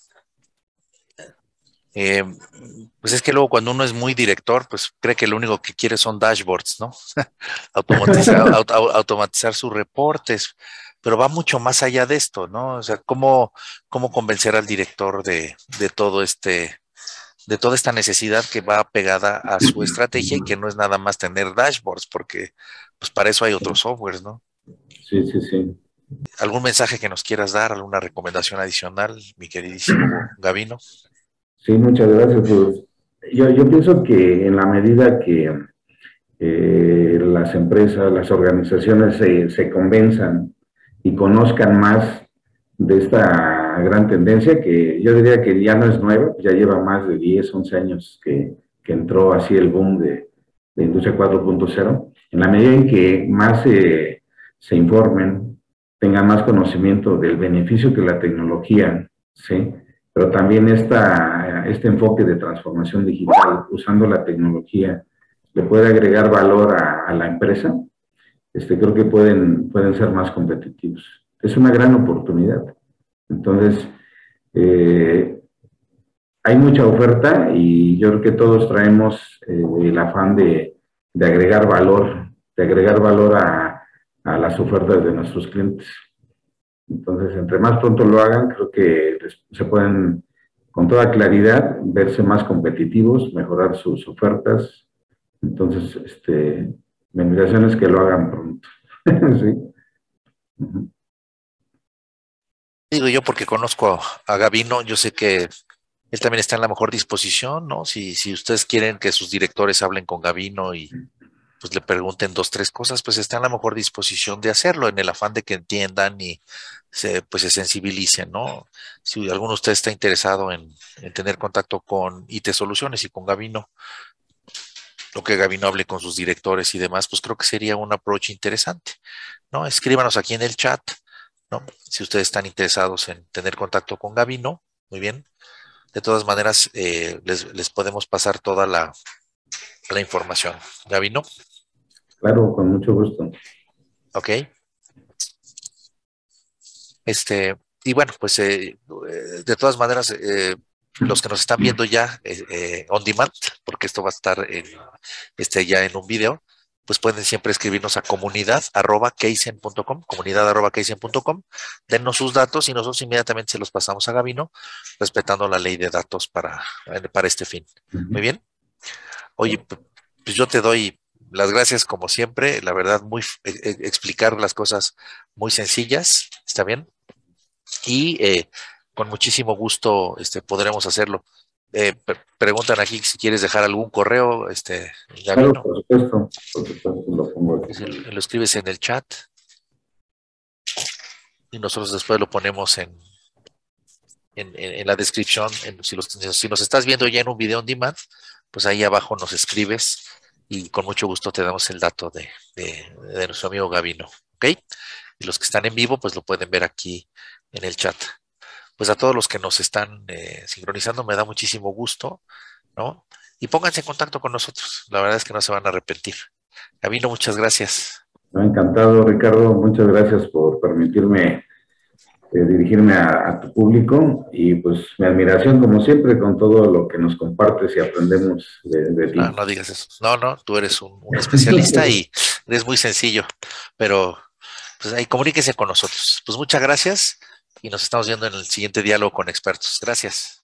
[SPEAKER 1] eh, pues es que luego cuando uno es muy director, pues cree que lo único que quiere son dashboards, ¿no? Automatizar, aut- automatizar sus reportes, pero va mucho más allá de esto, ¿no? O sea, ¿cómo, cómo convencer al director de, de todo este, de toda esta necesidad que va pegada a su estrategia y que no es nada más tener dashboards, porque pues para eso hay otros softwares, ¿no?
[SPEAKER 2] Sí, sí, sí.
[SPEAKER 1] ¿Algún mensaje que nos quieras dar, alguna recomendación adicional, mi queridísimo Gavino?
[SPEAKER 2] Sí, muchas gracias. Pues, yo, yo pienso que en la medida que eh, las empresas, las organizaciones se, se convenzan y conozcan más de esta gran tendencia, que yo diría que ya no es nueva, ya lleva más de diez, once años que, que entró así el boom de, de Industria cuatro punto cero, en la medida en que más se, se informen, tengan más conocimiento del beneficio que la tecnología, ¿sí? Pero también esta, este enfoque de transformación digital, usando la tecnología, le puede agregar valor a, a la empresa, este, creo que pueden, pueden ser más competitivos. Es una gran oportunidad. Entonces, eh, hay mucha oferta y yo creo que todos traemos eh, el afán de, de agregar valor, de agregar valor a, a las ofertas de nuestros clientes. Entonces, entre más pronto lo hagan, creo que les, se pueden, con toda claridad, verse más competitivos, mejorar sus ofertas. Entonces, este, mi invitación es que lo hagan pronto. ¿Sí? Uh-huh.
[SPEAKER 1] Digo yo porque conozco a, a Gavino, yo sé que él también está en la mejor disposición, ¿no? Si, si ustedes quieren que sus directores hablen con Gavino y pues le pregunten dos, tres cosas, pues está en la mejor disposición de hacerlo, en el afán de que entiendan y se, pues se sensibilicen, ¿no? Si alguno de ustedes está interesado en, en tener contacto con I T Soluciones y con Gavino, lo que Gavino hable con sus directores y demás, pues creo que sería un approach interesante, ¿no? Escríbanos aquí en el chat, ¿no? Si ustedes están interesados en tener contacto con Gavino, muy bien. De todas maneras, eh, les, les podemos pasar toda la, la información. Gavino,
[SPEAKER 2] Claro, con mucho gusto.
[SPEAKER 1] ok. Este, y bueno, pues eh, de todas maneras, eh, los que nos están viendo ya eh, eh, on demand, porque esto va a estar en, este, ya en un video, pues pueden siempre escribirnos a comunidad arroba keisen punto com, comunidad arroba keisen punto com, dennos sus datos y nosotros inmediatamente se los pasamos a Gabino, respetando la ley de datos para, para este fin. Muy bien. Oye, pues yo te doy las gracias como siempre, la verdad, muy eh, explicar las cosas muy sencillas, ¿está bien? Y eh, con muchísimo gusto este, podremos hacerlo. Eh, pre preguntan aquí si quieres dejar algún correo, este, Gabino.
[SPEAKER 2] Claro, por supuesto, por supuesto, lo pongo aquí.
[SPEAKER 1] Lo, lo escribes en el chat y nosotros después lo ponemos en, en, en, en la descripción. En, si, los, si nos estás viendo ya en un video on demand, pues ahí abajo nos escribes y con mucho gusto te damos el dato de, de, de nuestro amigo Gabino, ¿ok? Y los que están en vivo, pues lo pueden ver aquí en el chat. Pues a todos los que nos están eh, sincronizando, me da muchísimo gusto, ¿no? Y pónganse en contacto con nosotros, la verdad es que no se van a arrepentir. Gabino, muchas gracias.
[SPEAKER 2] Me ha encantado, Ricardo, muchas gracias por permitirme eh, dirigirme a, a tu público y pues mi admiración como siempre con todo lo que nos compartes y aprendemos de, de ti.
[SPEAKER 1] No, no digas eso. No, no, tú eres un, un especialista y eres muy sencillo, pero pues ahí comuníquese con nosotros. Pues muchas gracias y nos estamos viendo en el siguiente diálogo con expertos. Gracias.